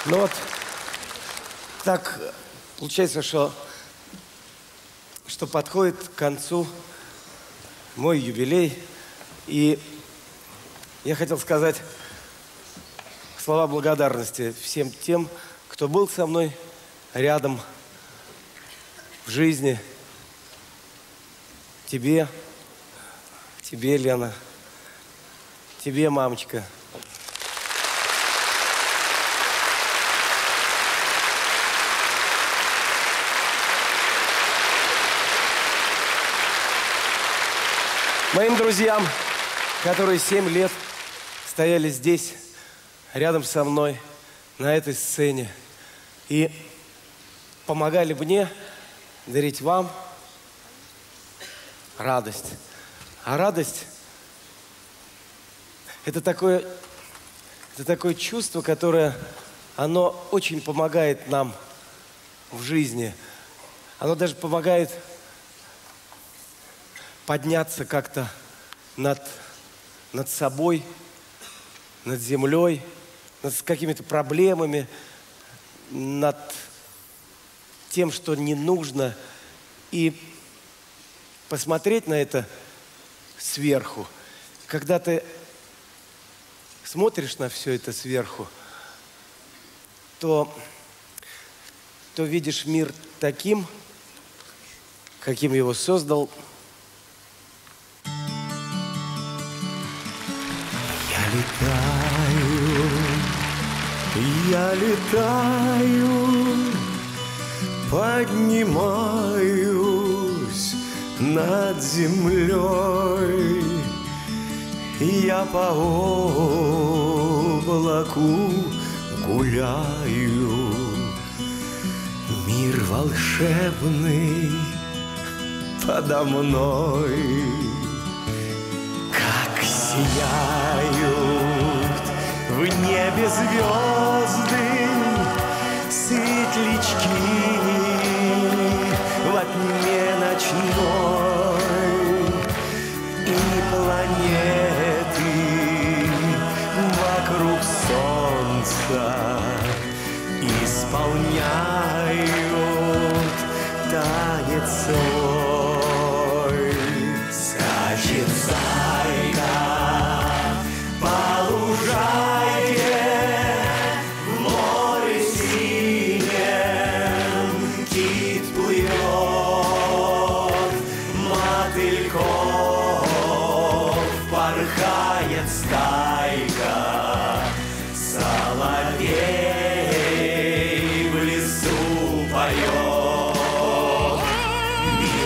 Ну вот, так получается, что подходит к концу мой юбилей. И я хотел сказать слова благодарности всем тем, кто был со мной рядом в жизни. Тебе, Лена, тебе, мамочка. Моим друзьям, которые 7 лет стояли здесь, рядом со мной, на этой сцене, и помогали мне дарить вам радость. А радость – это такое чувство, которое, оно очень помогает нам в жизни. Оно даже помогает подняться как-то над собой, над землей, над какими-то проблемами, над тем, что не нужно, и посмотреть на это сверху. Когда ты смотришь на все это сверху, то видишь мир таким, каким его создал Я летаю, поднимаюсь над землей. Я по облаку гуляю. Мир волшебный подо мной. Как сияют в небе звезды, светлячки во тьме ночной, и планеты вокруг солнца исполняют танец свой. Скачет зайка по лужайке, в море синем кит плывет, мотыльков порхает стайка, соловей в лесу поет. Мир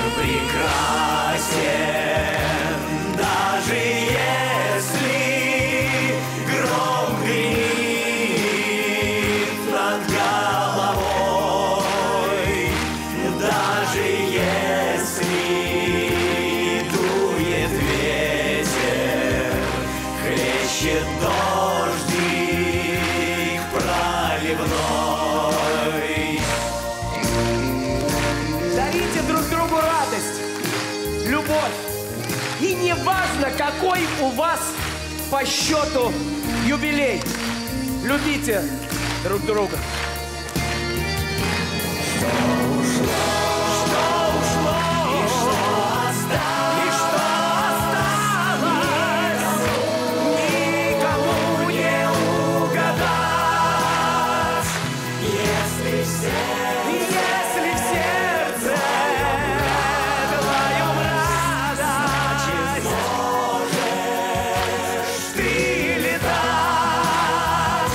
прекрасен, даже если гром гремит над головой, даже если дует ветер, хлещет дождик проливной. Дарите друг другу радость, любовь. И не важно, какой у вас по счету юбилей. Любите друг друга. Что ушло, и что осталось, никому не угадать. Если в сердце твоем радость, можешь ты летать.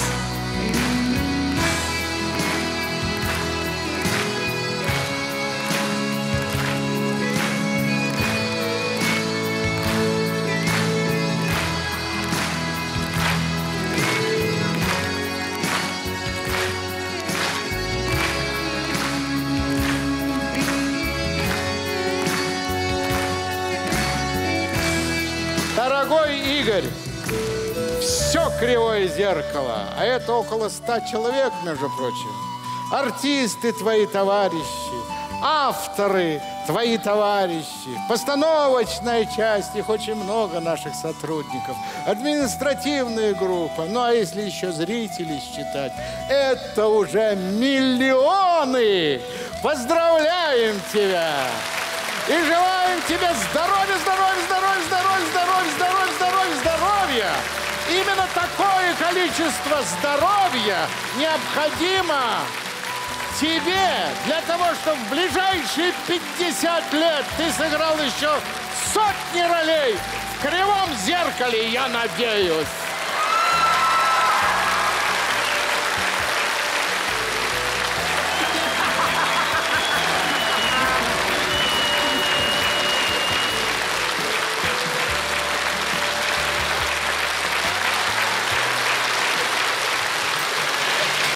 Дорогой Игорь, все кривое зеркало, а это около 100 человек, между прочим. Артисты твои, товарищи, авторы, твои товарищи, постановочная часть, их очень много наших сотрудников, административная группа, ну а если еще зрители считать, это уже миллионы! Поздравляем тебя! И желаем тебе здоровья, здоровья, здоровья, здоровья, здоровья, здоровья, здоровья, здоровья! Именно такое количество здоровья необходимо тебе для того, чтобы в ближайшие 50 лет ты сыграл еще сотни ролей в «Кривом зеркале», я надеюсь.